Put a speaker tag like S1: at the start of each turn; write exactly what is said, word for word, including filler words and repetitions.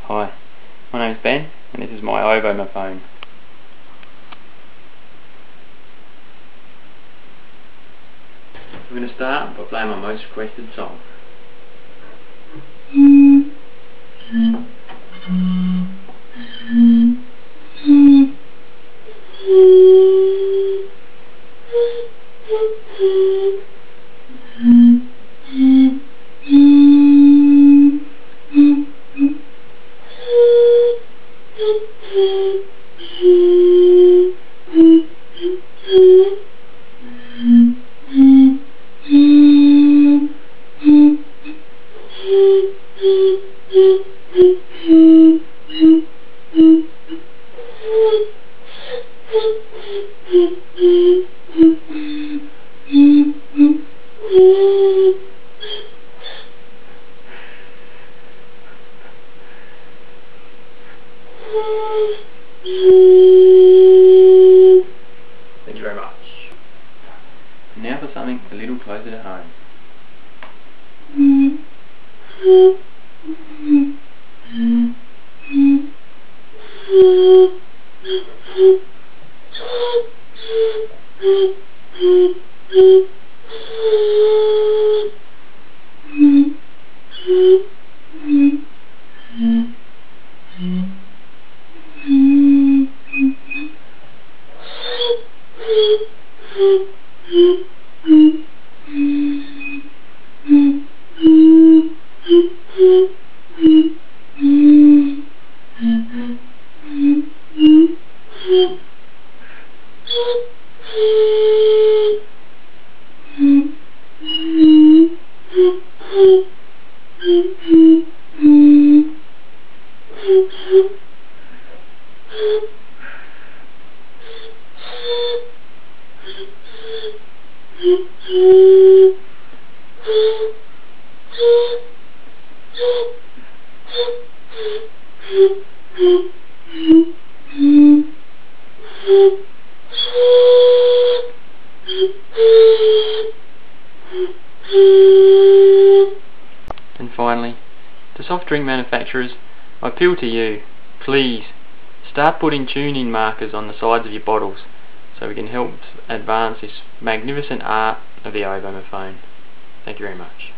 S1: Hi, my name's Ben and this is my obomaphone. We're going to start by playing my most requested song. Thank you very much. And now for something a little closer to home. And finally, to soft drink manufacturers, I appeal to you, please, start putting tune-in markers on the sides of your bottles so we can help advance this magnificent art of the obomaphone. Thank you very much.